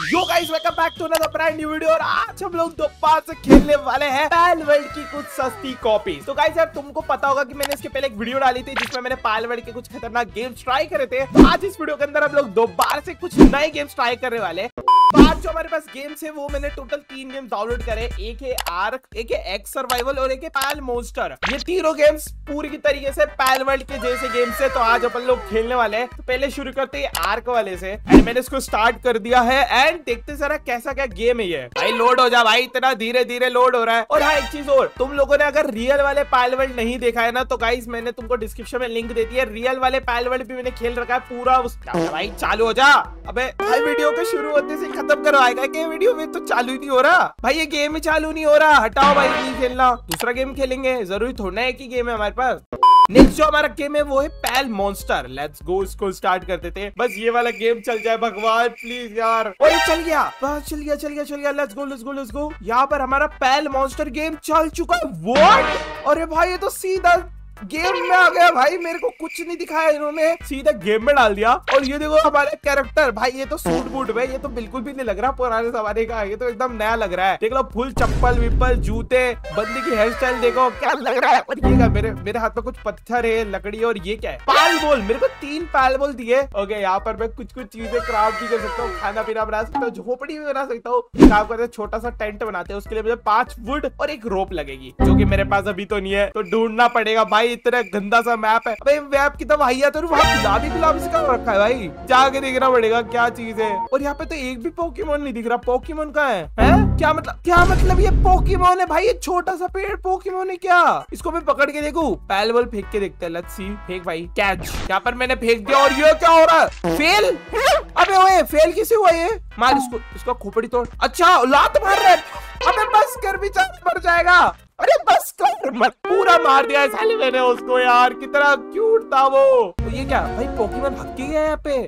Yo guys welcome back to another brand new video और आज हम लोग दोबारा से खेलने वाले हैं पायल वर्ल्ड की कुछ सस्ती कॉपी। तो गाइस यार तुमको पता होगा कि मैंने इसके पहले एक वीडियो डाली थी जिसमें मैंने पायल वर्ल्ड के कुछ खतरनाक गेम्स ट्राई करे थे। तो आज इस वीडियो के अंदर हम लोग दोबारा से कुछ नए गेम्स ट्राई करने वाले हैं। आज जो हमारे पास गेम्स है वो मैंने टोटल 3 गेम्स डाउनलोड करे। एक है आर्क, एक है एक्स सर्वाइवल और एक है पायल मॉन्स्टर। ये तीनों गेम्स पूरी की तरीके से पायल वर्ल्ड के जैसे गेम्स है। तो आज अपन लोग खेलने वाले हैं। तो पहले शुरू करते हैं आर्क वाले से एंड मैंने इसको स्टार्ट कर दिया है एंड देखते जरा कैसा क्या गेम है ये। भाई लोड हो जा भाई, इतना धीरे धीरे लोड हो रहा है। और हाँ एक चीज और, तुम लोगों ने अगर रियल वाले पायल वर्ल्ड नहीं देखा है ना तो गाइस मैंने तुमको डिस्क्रिप्शन में लिंक दे दी है। रियल वाले पायल वर्ल्ड भी मैंने खेल रखा है पूरा। भाई चालू हो जा। अबे भाई वीडियो को शुरू होते से खत्म करवाएगा कि वीडियो में तो चालू ही नहीं हो रहा। भाई ये गेम ही चालू नहीं हो रहा। हटाओ भाई, नहीं खेलना, दूसरा गेम खेलेंगे। जरूरी थोड़ा है कि गेम है हमारे पास। नेक्स्ट जो हमारा गेम है वो है पायल मॉन्स्टर। लेट्स गो, इसको स्टार्ट करते थे। बस ये वाला गेम चल जाए भगवान प्लीज यार। और ये चल गया, बस चल गया। Let's go. यहाँ पर हमारा पायल मॉन्स्टर गेम चल चुका है। व्हाट? अरे भाई ये तो सीधा गेम में आ गया भाई। मेरे को कुछ नहीं दिखाया इन्होंने, सीधा गेम में डाल दिया। और ये देखो हमारे कैरेक्टर, भाई ये तो सूट बूट में, ये तो बिल्कुल भी नहीं लग रहा पुराने जमाने का। ये तो एकदम नया लग रहा है। देख लो फुल चप्पल विप्पल जूते, बंदी की हेयर स्टाइल देखो क्या लग रहा है। और ये क्या, मेरे हाथ में कुछ पत्थर है, लकड़ी, और ये क्या है? पायल बॉल। मेरे को 3 पायल बॉल दिए। ओके यहाँ पर मैं कुछ चीजें क्राफ्ट भी कर सकता हूँ, खाना पीना बना सकता हूँ, झोपड़ी भी बना सकता हूँ। काम करते छोटा सा टेंट बनाते हैं, उसके लिए मुझे 5 वुड और एक रोप लगेगी, जो की मेरे पास अभी तो नहीं है। तो ढूंढना पड़ेगा भाई। इतना गंदा सा मैप है। भाई मैप की तो भैया तो वहाँ गुलाबी से कर रखा है भाई। जाके देखना पड़ेगा क्या चीज है। और यहाँ पे तो एक भी पोकेमोन नहीं दिख रहा। पोकेमोन कहाँ है? क्या मतलब ये पोकेमोन है भाई? ये छोटा सा पेड़ पोकेमोन है क्या? इसको मैं पकड़ के देखूं? पायल बॉल फेंक के देखते हैं। Let's see. फेंक भाई, कैच। यहाँ पर मैंने फेंक दिया और ये क्या हो रहा है? फेल? अबे ओए फेल किसे हुआ ये? मार इसको खोपड़ी तोड़। अच्छा लात मार रहा है। अबे बस कर, बेचारा मर जाएगा। अरे बस कर, मत। पूरा मार दिया साले मैंने उसको यार। कितना क्यूट था वो। तो ये क्या भाई, पोकेमोन भाग के गया यहाँ पे?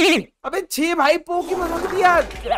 अबे छी भाई, पोकेमोन भाग दिया।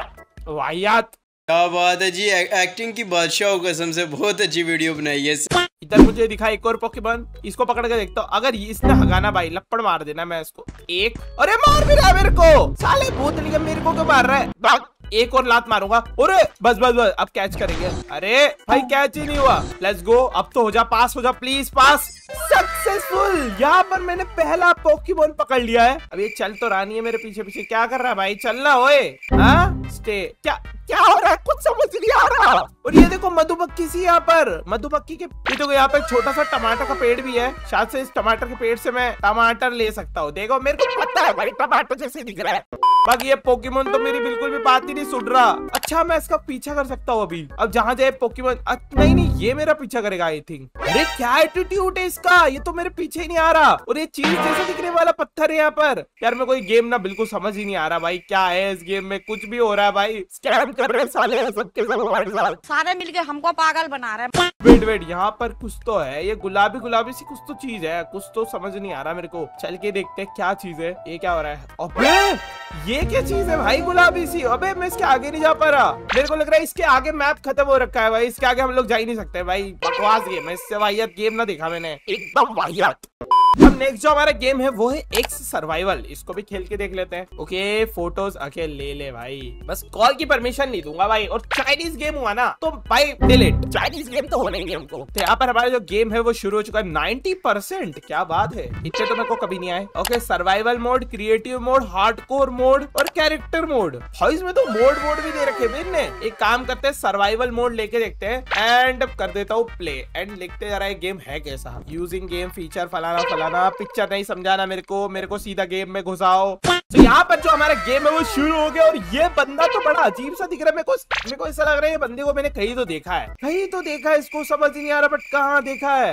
वाहियात। क्या बात है जी, एक्टिंग की बादशाह हो कसम से। बहुत अच्छी वीडियो बनाई है। इधर मुझे दिखा एक और पोकेमोन, इसको पकड़ के देखता हूँ। अगर इसने हगाना भाई, लपड़ मार देना मैं इसको। एक, अरे मार भी रहा है मेरे को। साले भूत लिया, मेरे को क्यों मार रहा है? एक और लात मारूंगा। अरे बस अब कैच करेंगे। अरे भाई कैच ही नहीं हुआ। लेट्स गो, अब तो हो जा, पास हो जा प्लीज। Pass successful. यहाँ पर मैंने पहला पोकेमोन पकड़ लिया है। अब ये चल तो रहा नहीं है मेरे पीछे क्या कर रहा है भाई? चलना ओए। हाँ स्टे। क्या हो रहा है? कुछ समझ नहीं आ रहा। और ये देखो मधुमक्खी सी यहाँ पर, मधुमक्खी के ये देखो यहाँ पर छोटा सा टमाटर का पेड़ भी है। शायद से इस टमाटर के पेड़ से मैं टमाटर ले सकता हूँ। देखो मेरे को पता है भाई, टमाटर जैसे दिख रहा है। बाकी ये पोकेमोन तो मेरी बिल्कुल भी बात ही नहीं सुन रहा। अच्छा मैं इसका पीछा कर सकता हूँ अभी। अब जहाँ जाए पोकेमोन, नहीं ये मेरा पीछा करेगा आई थिंक। अरे क्या एटीट्यूड है इसका, ये तो मेरे पीछे ही नहीं आ रहा। और ये चीज जैसे दिखने वाला पत्थर है यहाँ पर। यार मैं कोई गेम ना बिल्कुल समझ ही नहीं आ रहा भाई। क्या है इस गेम में? कुछ भी हो रहा है भाई। स्कैम कर रहे हैं साले सबके सब, सारे मिलके हमको पागल बना रहे हैं। वेट यहाँ पर कुछ तो है। ये गुलाबी सी कुछ तो चीज है। कुछ तो समझ नहीं आ रहा मेरे को। चल के देखते हैं क्या चीज है। ये क्या हो रहा है? अबे ये क्या चीज है भाई गुलाबी सी? अबे मैं इसके आगे नहीं जा पा रहा। मेरे को लग रहा है इसके आगे मैप खत्म हो रखा है भाई। इसके आगे हम लोग जा ही नहीं सकते भाई। बकवास गेम है, इससे वाहियात गेम ना देखा मैंने, एकदम वाहियात। अब नेक्स्ट जो हमारा गेम है वो है एक्स सर्वाइवल। इसको भी खेल के देख लेते हैं। ओके फोटोज आके ले भाई, बस कॉल की परमिशन नहीं दूंगा भाई। और चाइनीज गेम हुआ ना तो भाई डिलीट। चाइनीज गेम तो होना ही नहीं हमको। तो यहाँ पर हमारा जो गेम है वो शुरू हो चुका है। 90%, क्या बात है। इतने तो मेरे को कभी नहीं आए। Okay survival mode, creative mode, hardcore mode और कैरेक्टर मोड। भाई इसमें तो मोड भी दे रखे इनने। एक काम करते हैं, सर्वाइवल मोड लेके देखते हैं एंड कर देता हूँ प्ले एंड लिखते जा रहा है गेम है कैसा। यूजिंग गेम फीचर फलाना पिक्चर नहीं समझाना मेरे को सीधा गेम में घुसाओ। तो यहाँ पर जो हमारा गेम है वो शुरू हो गया। और ये बंदा तो बड़ा अजीब सा दिख रहा है मेरे को ऐसा लग रहा है ये बंदे को मैंने कहीं तो देखा है। इसको समझ नहीं आ रहा बट कहाँ देखा है।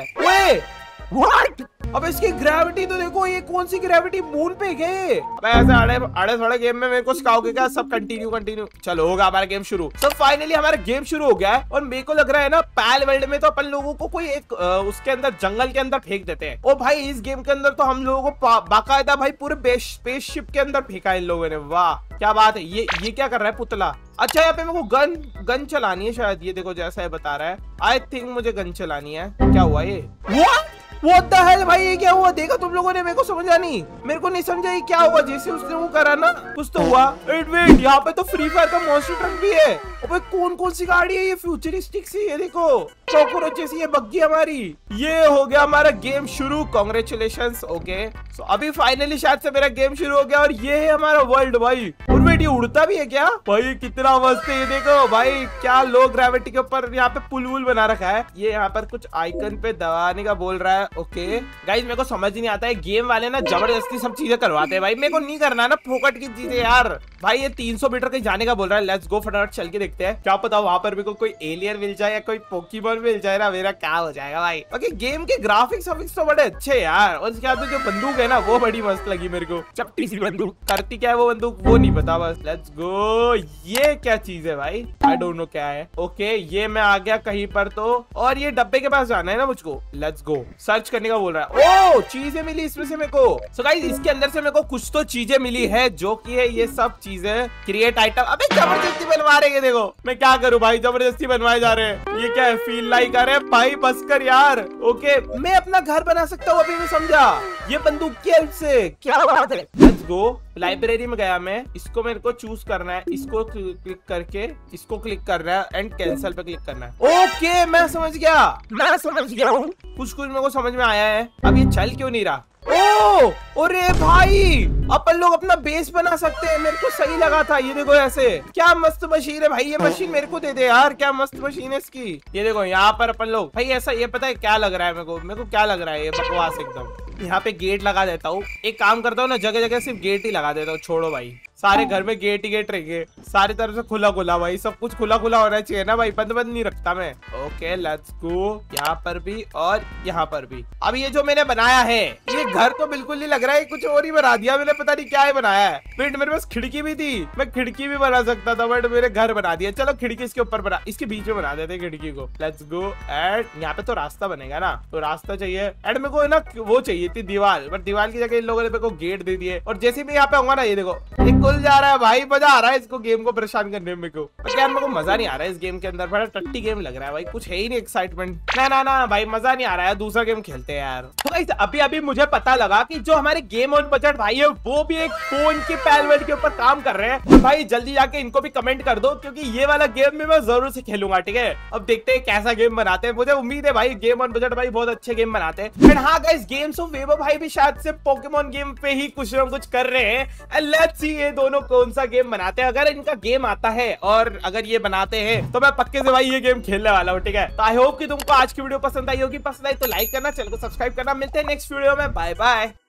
व्हाट? अब इसकी ग्रेविटी तो देखो, ये कौन सी ग्रेविटी? मून पे गए। ऐसे आड़े थोड़े गेम में मेरे को सिखाओगे क्या? सब कंटिन्यू। चलो होगा हमारा गेम शुरू। सब फाइनली हमारा गेम शुरू हो गया है। और मेरे को लग रहा है ना पायल वर्ल्ड में तो अपन लोगों को कोई एक उसके अंदर जंगल के अंदर फेंक देते हैं। और भाई इस गेम के अंदर तो हम लोगों को बाकायदा भाई पूरे स्पेसशिप के अंदर फेंका इन लोगों ने। वाह क्या बात है। ये क्या कर रहा है पुतला? अच्छा यहाँ पे मेरे को गन चलानी है शायद। ये देखो जैसा है बता रहा है। आई थिंक मुझे गन चलानी है। क्या हुआ ये? व्हाट द हेल भाई, ये क्या हुआ? देखा तुम लोगों ने? मेरे को समझा नहीं, मेरे को नहीं समझा ये क्या हुआ। जैसे उसने वो करा ना, कुछ तो हुआ। वेट, यहाँ पे तो फ्री फायर का मॉन्स्टर ट्रक भी है। अबे कौन सी गाड़ी है ये? फ्यूचरिस्टिक सी, ये देखो कॉकरोच जैसी ये बग्गी हमारी। ये हो गया हमारा गेम शुरू, कांग्रेचुलेशंस। ओके सो अभी फाइनली शायद से मेरा गेम शुरू हो गया और ये है हमारा वर्ल्ड भाई। और वेट, ये उड़ता भी है क्या भाई? कितना मस्त है ये देखो भाई, क्या लो ग्रेविटी के ऊपर यहाँ पे पुल वुल बना रखा है। ये यहाँ पर कुछ आइकन पे दबाने का बोल रहा है। ओके गाइस, मेरे को समझ नहीं आता है, गेम वाले ना जबरदस्ती सब चीजें करवाते हैं भाई। मेरे को नहीं करना ना फोकट की चीजें यार। भाई ये 300 मीटर कहीं जाने का बोल रहा है, लेट्स गो फटाफट चल के देखते हैं। क्या पता वहां पर भी कोई एलियन मिल जाए या कोई पोकेमॉन मिल जाए ना, मेरा क्या हो जाएगा भाई। ओके गेम के ग्राफिक्स तो बड़े अच्छे यार, और इसके बाद जो बंदूक है ना वो बड़ी मस्त लगी मेरे को। चपटी सी बंदूक, करती क्या है वो बंदूक वो नहीं पता बस। Let's go. ये क्या चीज है भाई? आई डोंट नो क्या है। ओके ये मैं आ गया कहीं पर तो, और ये डब्बे के पास जाना है ना मुझको। लेट्स गो, सर्च करने का बोल रहा है। ओ चीजें मिली इसमें से मेरे को। सो गाइस इसके अंदर से मेरे को कुछ तो चीजें मिली है, जो कि है ये सब चीजें क्रिएट आइटम। अबे जबरदस्ती बनवा रहे हैं, देखो मैं क्या करूं भाई, जबरदस्ती बनवाए जा रहे हैं। ये क्या है? फील लाइक आ रहे हैं भाई, बस कर यार। ओके मैं अपना घर बना सकता हूँ, अभी मैं समझा, ये बंदूक की हेल्प से। क्या बात है? Let's go. लाइब्रेरी में गया मैं, इसको मेरे को चूज करना है, इसको क्लिक करके इसको क्लिक करना है एंड कैंसिल पे क्लिक करना है। ओके मैं समझ गया हूँ, कुछ मेरे को समझ में आया है। अब ये चल क्यों नहीं रहा? ओ अरे भाई, अपन लोग अपना बेस बना सकते हैं। मेरे को सही लगा था। ये देखो ऐसे, क्या मस्त मशीन है भाई। ये मशीन मेरे को दे दे यार, क्या मस्त मशीन है इसकी। ये देखो यहाँ पर अपन लोग भाई ऐसा, ये पता है क्या लग रहा है मेरे को क्या लग रहा है? ये बकवास एकदम। यहाँ पे गेट लगा देता हूँ, एक काम करता हूँ ना, जगह जगह सिर्फ गेट ही लगा देता हूँ। छोड़ो भाई, सारे घर में गेट ही गेट रहेंगे, सारी तरफ से खुला भाई, सब कुछ खुला होना चाहिए ना भाई, बंद नहीं रखता मैं। Okay let's go. यहाँ पर भी और यहाँ पर भी। अब ये जो मैंने बनाया है, ये घर तो बिल्कुल नहीं लग रहा है, कुछ और ही बना दिया मैंने, पता नहीं क्या है बनाया है। फिर मेरे पास खिड़की भी थी, मैं खिड़की भी बना सकता था, बट मेरे घर बना दिया। चलो खिड़की इसके ऊपर बना, इसके बीच में बना देते खिड़की को। Let's go. एंड यहाँ पे तो रास्ता बनेगा ना, तो रास्ता चाहिए। एंड मेरे को ना वो चाहिए थी दीवार, बट दीवार की जगह इन लोगों ने मेरे को गेट दे दिए। और जैसे भी यहाँ पे आऊंगा ना, ये देखो ये खुल जा रहा है भाई। मजा आ रहा है इसको, गेम को परेशान करने में। मेरे को मजा नहीं आ रहा है इस गेम के अंदर, बड़ा टट्टी गेम लग रहा है भाई, कुछ है ही नहीं एक्साइटमेंट। ना भाई मजा नहीं आ रहा है, दूसरा गेम खेलते हैं यार। तो गाइस अभी मुझे पता लगा कि जो हमारे गेम ऑन बजट भाई है, वो भी एक फोन के पैलवेट के ऊपर काम कर रहे हैं। तो भाई जल्दी जाके इनको भी कमेंट कर दो, क्योंकि ये वाला गेम भी मैं जरूर से खेलूंगा। ठीक है, अब देखते हैं कैसा गेम बनाते हैं। मुझे उम्मीद है भाई गेम ऑन बजट भाई बहुत अच्छे गेम बनाते हैं। एंड हाँ गाइस, गेम्स ऑफ वेबो भाई भी शायद से पोकेमॉन गेम पे ही कुछ ना कुछ कर रहे हैं। एंड लेट्स सी ये दोनों कौन सा गेम बनाते हैं। अगर इनका गेम आता है और अगर ये बनाते हैं तो मैं पक्के से भाई ये गेम खेलने वाला हूँ। ठीक है, तो आई होप कि तुमको आज की वीडियो पसंद आई होगी। पसंद आई तो लाइक करना, चैनल को सब्सक्राइब करना। मिलते हैं नेक्स्ट वीडियो में, बाय बाय।